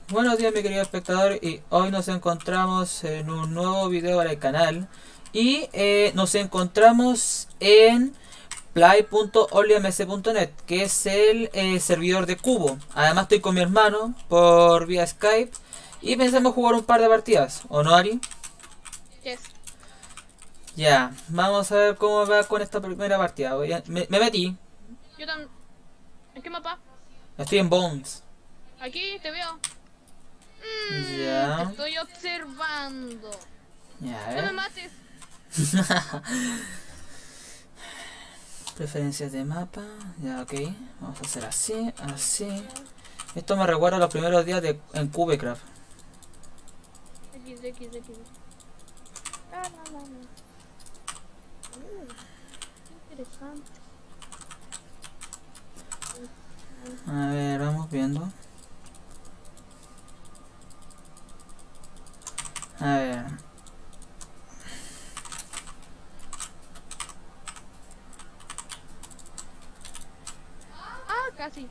Buenos días mi querido espectador, y hoy nos encontramos en un nuevo video para el canal y nos encontramos en play.onlymc.net, que es el servidor de Cubo. Además estoy con mi hermano por vía Skype y pensamos jugar un par de partidas, ¿o no, Ari? Yes. Ya, vamos a ver cómo va con esta primera partida. Me metí, Yo también. ¿En qué mapa? estoy en Bones. Aquí te veo. Ya, Te estoy observando. ya, a No me ver. mates. Preferencias de mapa, ya, ok. Vamos a hacer así, así. Esto me recuerda a los primeros días en Cubecraft. X. Interesante. A ver, vamos viendo. A ver. Ah, casi.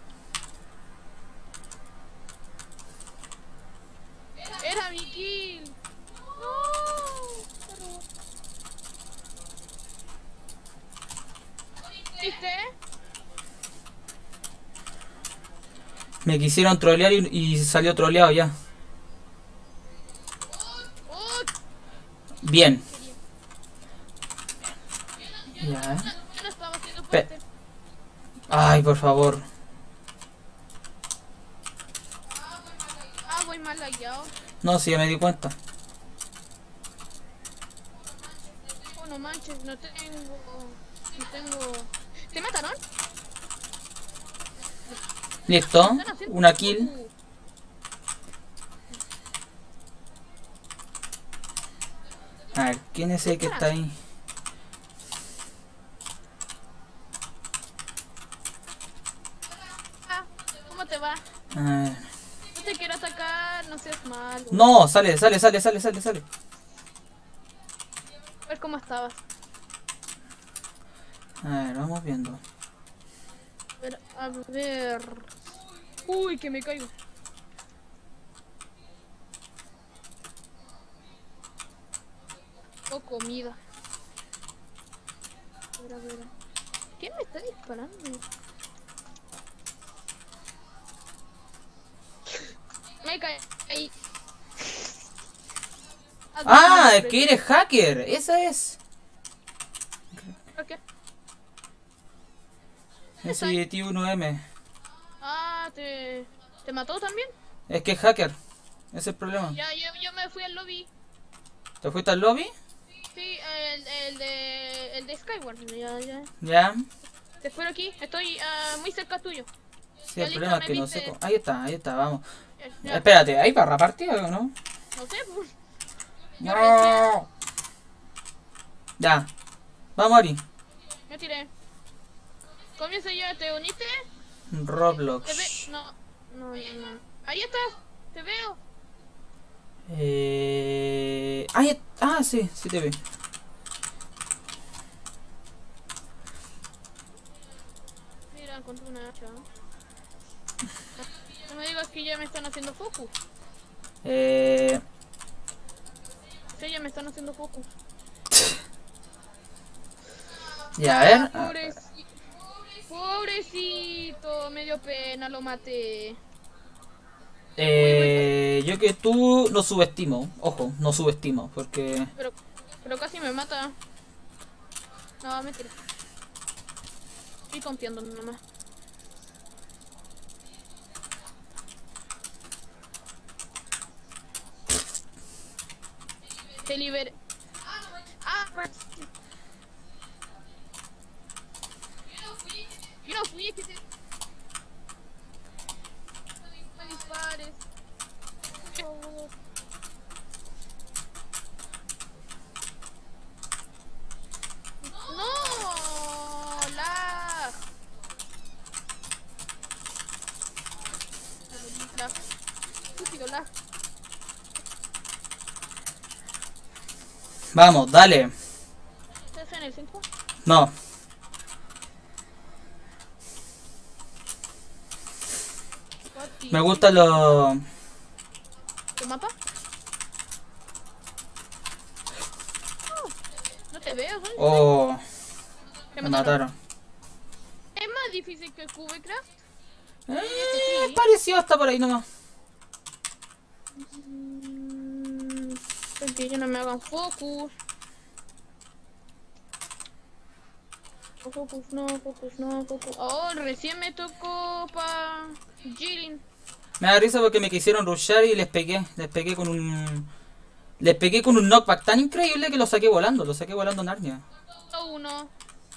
Era mi kill. No. ¿Viste? Me quisieron trolear y salió troleado ya. Oh, Bien. quería. Ya. Yo no estaba haciendo Pe- fuerte. Ay, por favor. Ah, voy mal lagueado. No, sí, ya me di cuenta. Oh, no manches, no tengo. ¿Te mataron? Listo. Están haciendo Una kill. A ver, ¿quién es el que está ahí? Ah, ¿cómo te va? A ver. No te quiero atacar, no seas malo. No, sale. A ver cómo estabas. A ver, vamos viendo. A ver. Uy, que me caigo. Oh, comida. A ver. ¿Quién me está disparando? Me caí. Ah, es que eres hacker. Esa es. ¿Por qué? Ese T1M. Ah, ¿te mató también? Es que es hacker. Ese es el problema. Ya, yo me fui al lobby. ¿Te fuiste al lobby? Sí, el de Skyward. Ya. Ya. Te espero aquí. Estoy muy cerca tuyo. Sí, Ya, el listo, problema es me que no viste. sé cómo. Ahí está, vamos. Ya. Espérate, ¿hay para partida o no? No sé, pues. Yo No. Ya. Vamos, Ari. me tiré. Comienza ya, ¿te uniste? ¿Te ve? Roblox. No. Ahí estás, te veo. Sí, sí te vi. Mira, encontré una hacha. No me digas que ya me están haciendo focus. Sí, ya me están haciendo focus. Ya, a ver. Pobrecito, me dio pena, lo maté. Yo que tú no subestimo. Ojo, no subestimo. Porque. Pero casi me mata. No, mentira. Estoy confiando nomás. Te liberé. Ah, yo no fui, es que te... No me dispares. Por favor. No, lag. Lag. Estúpido lag. Vamos, dale. ¿Estás en el centro? No. Me gustan los mapa? No te veo, ¿dónde Oh, te me mataron. ¿Es más difícil que Cubecraft? Pareció hasta por ahí nomás. Que ya no me hagan focus. Focus, no, focus, no, focus. Oh, recién me tocó pa Jiren. Me da risa porque me quisieron rushear y les pegué con un... Les pegué con un knockback tan increíble que lo saqué volando Narnia. Uno.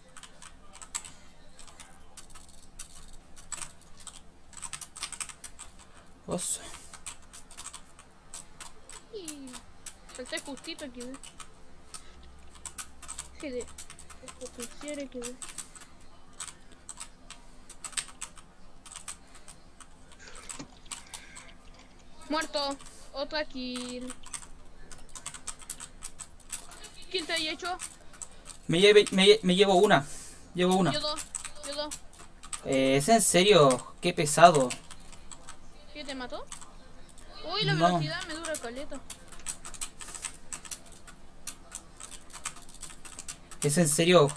Oso. Y salté justito aquí, ¿ves? GD. Esto quisiera que ve. Muerto. Otra kill. ¿Quién te ha hecho? Me llevo una. Llevo una. Yo dos. Yo dos. ¿Es en serio? Qué pesado. ¿Qué te mató? Uy, la No. velocidad me dura caleta. ¿Es en serio?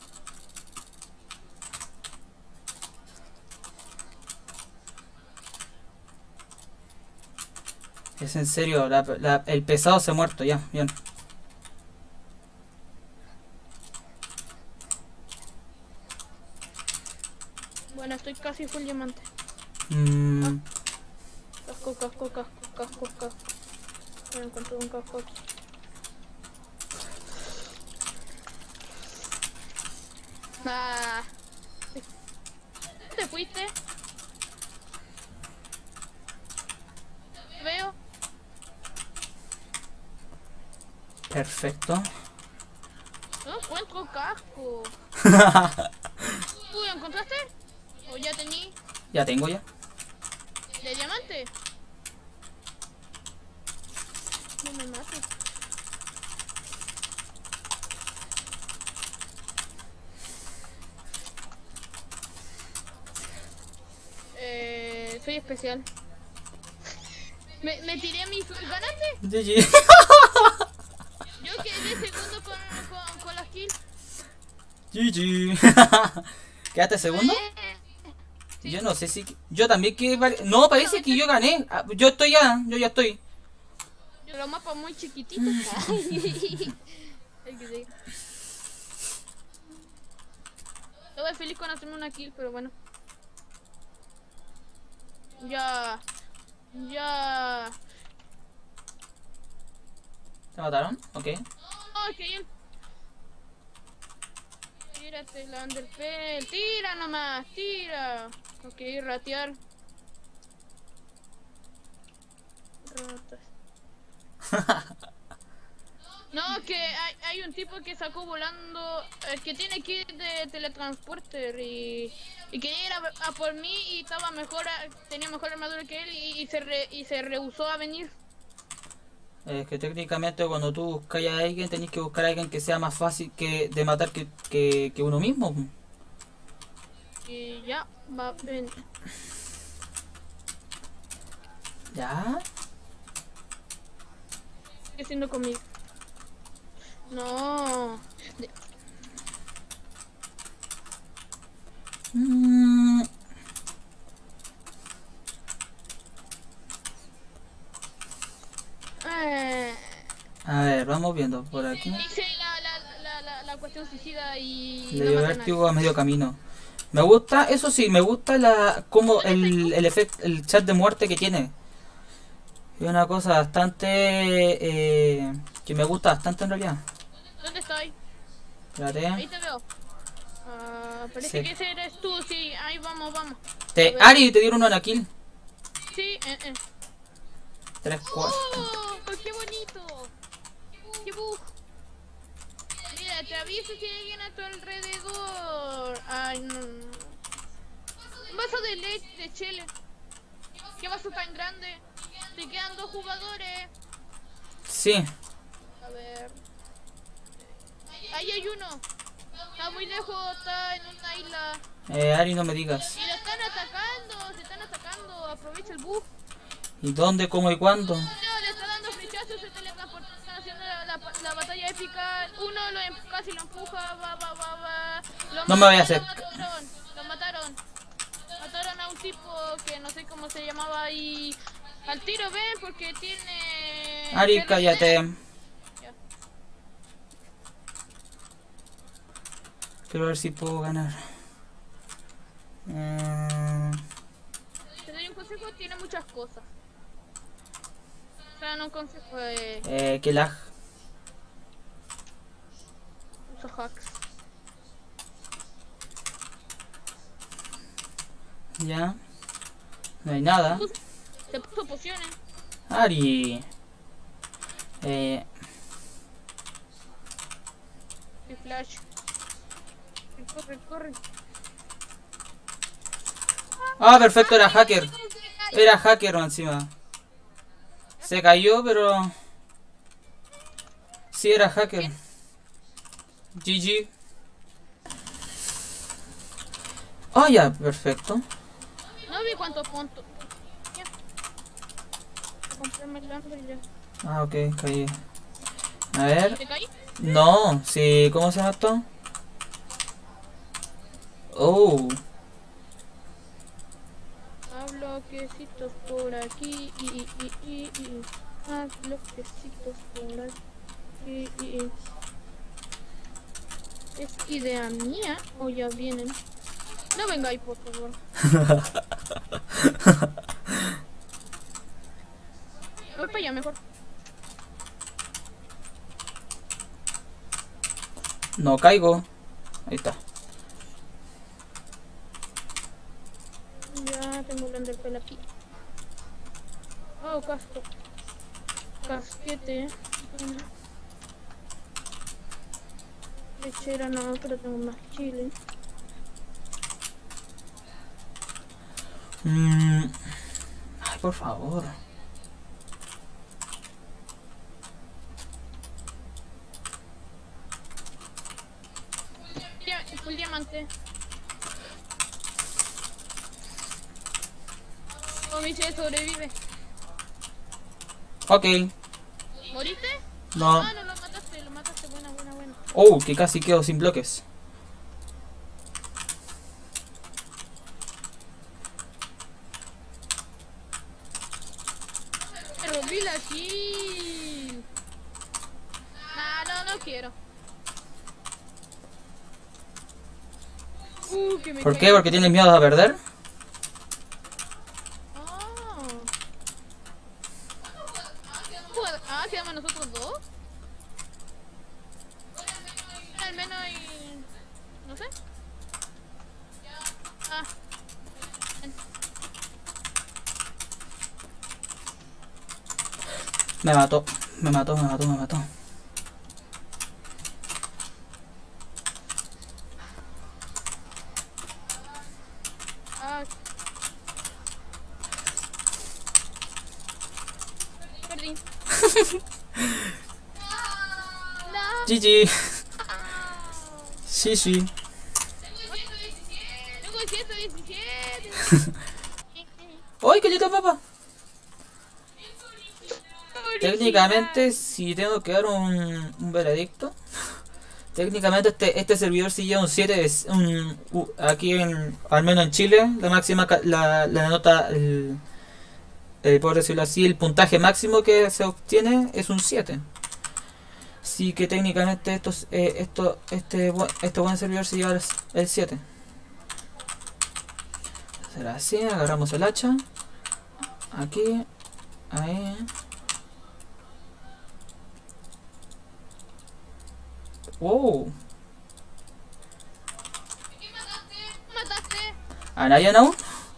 Es en serio, el pesado se ha muerto ya, bien. Bueno, estoy casi full diamante. Casco, casco, casco, casco, casco. Bueno, encontré un casco aquí. Ah. ¿Te fuiste? Veo. Perfecto. No encuentro casco. ¿Tú lo encontraste? ¿O ya tení? Ya tengo ya. ¿De diamante? No me mates. Soy especial. Me tiré a mi... ¿Ganaste? GG. Yo quedé segundo con las kills. GG. ¿Quedaste segundo? Sí. Yo no sé si... Yo también que... No, parece que yo gané. Yo estoy ya. Yo ya estoy. Los mapas muy chiquititos. Estoy feliz con hacerme una kill, pero bueno. Ya. Ya. ¿Te mataron? Ok. ¡Ay, qué bien! Tírate la underpell. Tira nomás, tira. Ok, ratear. Ratas. No, que hay un tipo que sacó volando, que tiene kit de teletransporter y quería ir a por mí y estaba mejor, tenía mejor armadura que él y se rehusó a venir. Es que técnicamente cuando tú buscas a alguien tenés que buscar a alguien que sea más fácil de matar que uno mismo. Y ya, va, ven. ¿Ya? ¿Qué haciendo conmigo? No. A ver, vamos viendo por aquí. Hice la cuestión suicida y Le no dio maté a vértigo a medio camino. Me gusta, eso sí, me gusta como el efecto, el chat de muerte que tiene. Es una cosa bastante que me gusta bastante en realidad. ¿Dónde estoy? Espérate. Ahí te veo. Parece Sí. que ese eres tú, sí, ahí vamos, vamos. Ari, te dieron una kill. Sí, 3, 4. ¡Oh! ¡Qué bonito! ¡Qué bug! Mira, te aviso si hay alguien a tu alrededor. Ay, no. Un vaso de leche de chile. ¿Qué vaso tan grande? Te quedan 2 jugadores. Sí. A ver. Ahí hay uno. Está muy lejos, está en una isla. Ari, no me digas. Y lo están atacando, se están atacando. Aprovecha el bug. ¿Y dónde, cómo y cuándo? No, batalla épica. Uno casi lo empuja, va. No me voy a hacer. Lo mataron. Mataron a un tipo que no sé cómo se llamaba y al tiro ven porque tiene... Ari, cállate. Ya. Quiero ver si puedo ganar. Te doy un consejo, tiene muchas cosas. O sea, no un consejo de... Que lag. Usa hacks. Ya. No hay nada. Te puso pociones. Ari. Y flash. Corre. Ah, perfecto, era hacker. Era hacker encima. Se cayó, pero... Sí, era hacker. GG. Ah, ya, perfecto. No vi cuántos puntos. Ya. Comprarme el hambre y ya. Ah, ok, caí. A ver. ¿Te caí? No, sí, ¿cómo se llama esto? Oh. Bloquecitos por aquí y más bloquecitos por aquí y ¿es idea mía o ya vienen? No vengáis, por favor. Voy para allá mejor. No caigo. Ahí está. Ya tengo el underpel aquí. Oh, casco. Casquete. Lechera no, pero tengo más chile. Ay, por favor. Full diamante. Oh, Michelle sobrevive. Ok. ¿Moriste? No. Ah, no, lo mataste, buena. Oh, que casi quedo sin bloques. Me rompí la kill. No quiero. Que me ¿Por caí. qué? ¿Porque tienes miedo a perder? Quedamos nosotros dos. Al menos hay... no sé. Me mató. Perdí. GG. Sí. Tengo 117. ¡Ay, que yo papá! Técnicamente, si tengo que dar un veredicto, técnicamente este servidor si lleva un 7, aquí al menos en Chile, la máxima, la nota, por decirlo así, el puntaje máximo que se obtiene es un 7. Así que técnicamente este buen servidor se lleva el 7. Será así, agarramos el hacha. Aquí, ahí. Wow. ¿Mataste? ¿A nadie aún?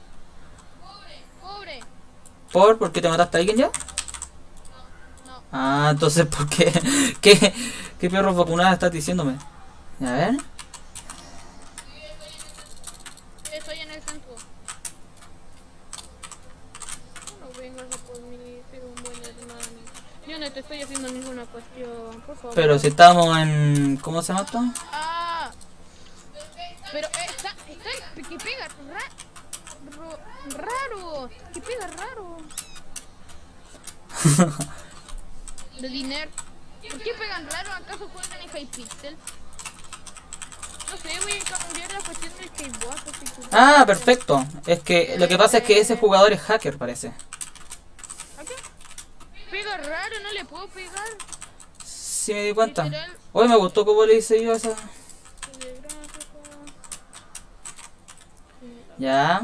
Pobre. ¿Por qué te mataste a alguien ya? No. Ah, entonces ¿por qué? ¿Qué perro vacunada estás diciéndome? A ver. Estoy en el centro. No vengas a por mí, soy un buen hermano. Yo no te estoy haciendo ninguna cuestión, por favor. Pero si estamos en... ¿Cómo se llama esto? Pero está que pega raro. Que pega raro. De dinero. ¿Por qué pegan raro? ¿Acaso juegan en Hypixel? No sé, voy a cambiar la cuestión del skateboard. Así que... Ah, perfecto. Es que lo que pasa es que ese jugador es hacker, parece. ¿A qué? Pega raro, no le puedo pegar. Sí me di cuenta. Literal. Hoy me gustó cómo le hice yo a esa... Ya.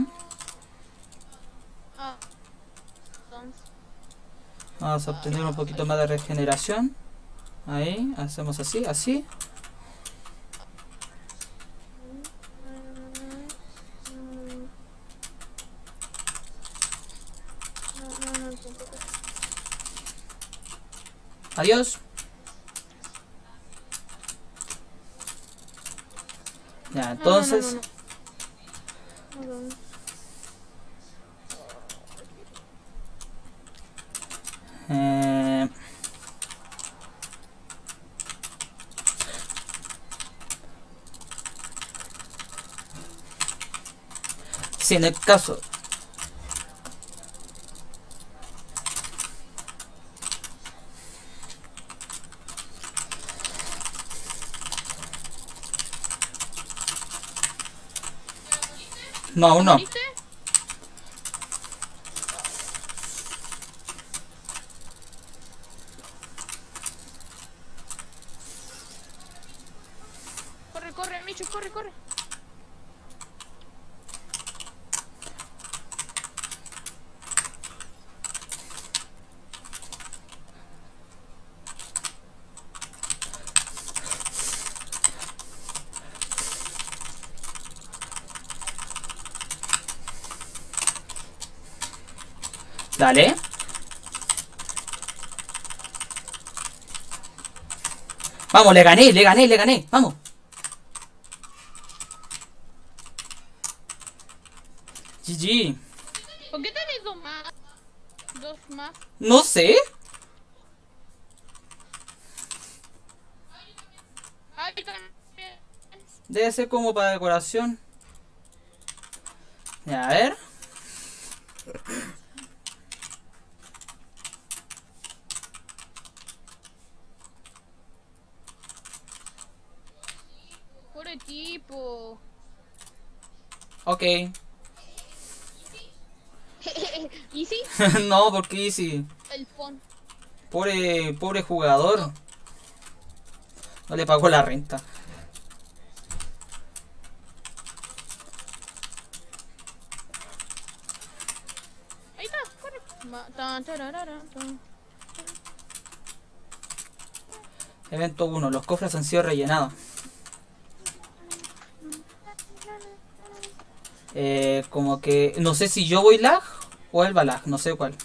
Ah, entonces. Vamos a obtener un poquito más de regeneración. Ahí, hacemos así, así. Adiós. Ya, entonces... Eh... Sí, en el caso... No, aún no. ¿Viste? Corre, corre, Micho, corre, corre. Dale. Vamos, le gané, le gané, le gané. Vamos. GG. ¿Por qué tenés dos más? Dos más. No sé. Ay, también. Debe ser como para decoración. Ya, a ver. Pobre tipo. Ok. ¿Y sí? No, porque sí. El pon. Pobre jugador. No le pagó la renta. Ahí está, corre. Tan, tararara, tan. Evento 1. Los cofres han sido rellenados. Como que... No sé si yo voy lag o él va lag. No sé cuál.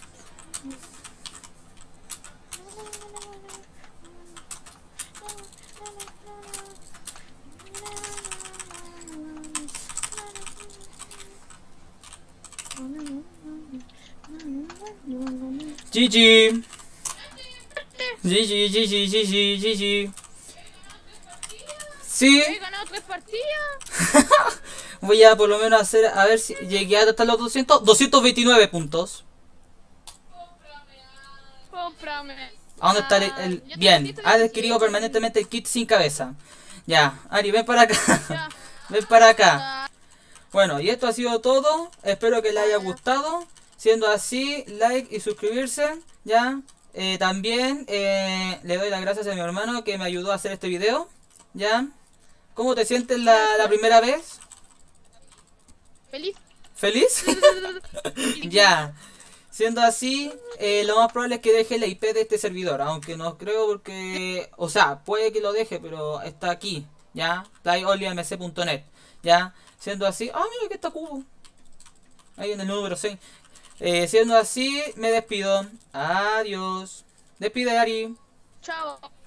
GG. GG, GG, GG, GG. Sí. He ganado 3 partidas. Voy a por lo menos hacer, a ver si llegué hasta los 229 puntos. Cómprame. ¿A dónde está Ya te bien, metiste en ha el adquirido sitio. permanentemente el kit sin cabeza. Ya, Ari, ven para acá. Ya. Ven para acá. Bueno, y esto ha sido todo. Espero que les haya gustado. Siendo así, like y suscribirse. Ya. También le doy las gracias a mi hermano que me ayudó a hacer este video. Ya. ¿Cómo te sientes la primera vez? Feliz. ¿Feliz? Ya. Siendo así, lo más probable es que deje la IP de este servidor. Aunque no creo porque... O sea, puede que lo deje, pero está aquí. ¿Ya? playonlymc.net. ¿Ya? Siendo así... Ah, mira que está Cubo. Ahí en el número 6. Siendo así, me despido. Adiós. Despide, Ari. Chao.